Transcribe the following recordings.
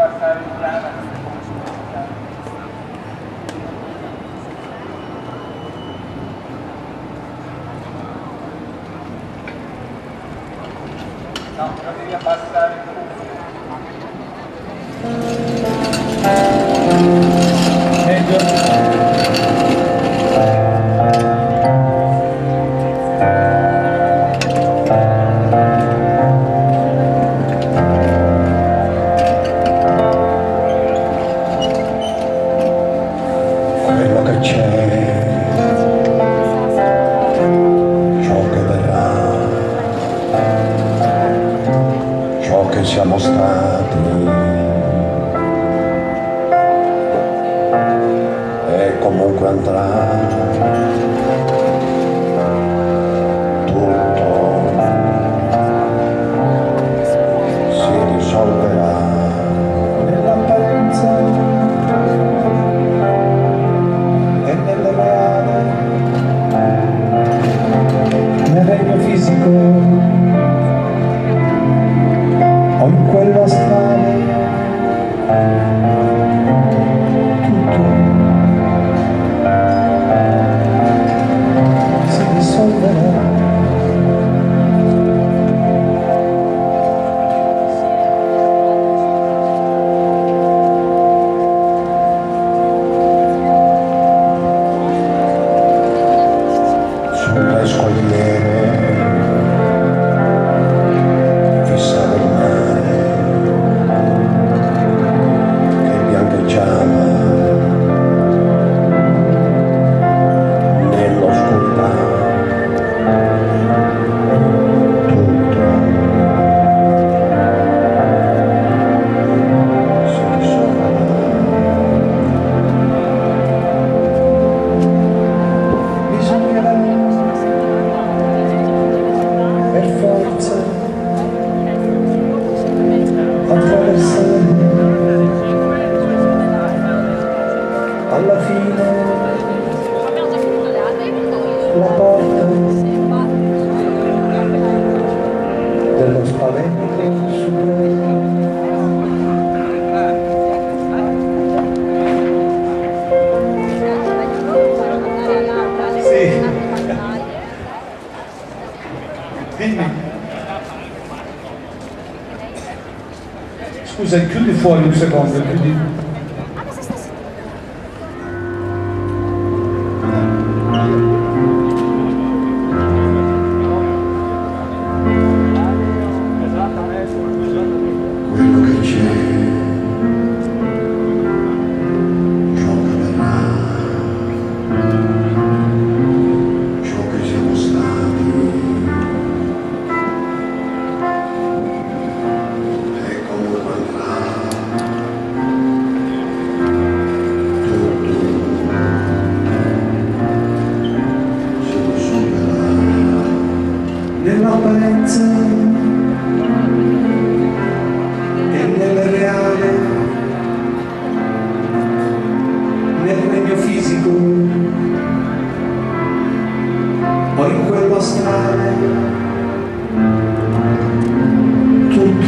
passare in strada. No, proviamo a passare in quello che c'è, ciò che verrà, ciò che siamo stati e comunque andrà. O in quella strada tutto si dissolverà. Sulle scogliere fissava il mare che biancheggiava nell'oscurità. Tutto si dissolverà. Bisognerà per forza attraversare alla fine la porta dello spavento supremo. Sì. Dimmi. Scusa, chiudi fuori un secondo, chiudi. Quello che c'è, ciò che verrà, ciò che siamo stati e comunque andrà. Tutto si dissolverà. Nell'apparenza e nel reale, nel regno fisico o in quello astrale, tutto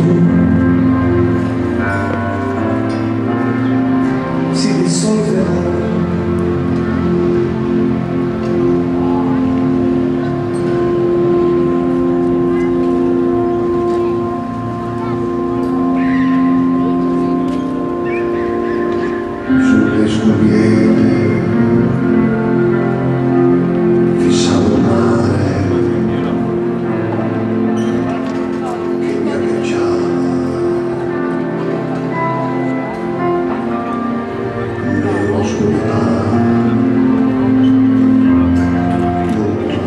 si dissolverà. Sulle scogliere fissavo il mare che biancheggiava nell'oscurità. Tutto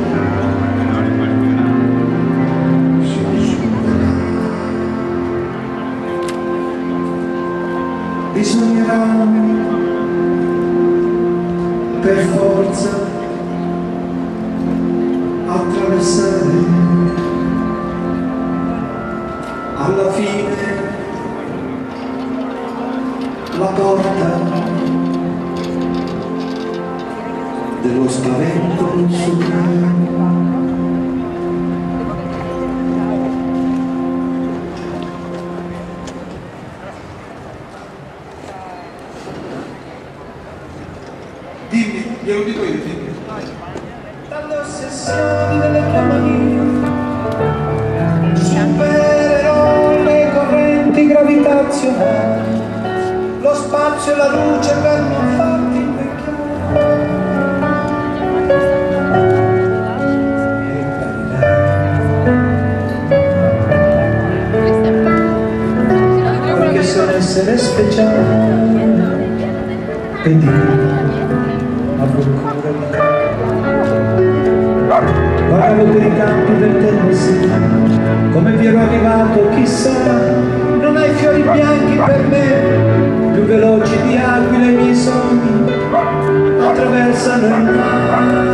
si dissolverà. Bisognerà per forza attraversare alla fine la porta dello spavento supremo. glielo dico io, figlio. Dalle ossessioni delle tue manie supererò le correnti gravitazionali, lo spazio e la luce per non farti invecchiare. E guarirai, perché sei un essere speciale e Dio avrò cura di te. Guardavo per i campi del Tennessee, come vi ero arrivato chissà, non hai fiori bianchi per me, più veloci di aquile i miei sogni attraversano il mare.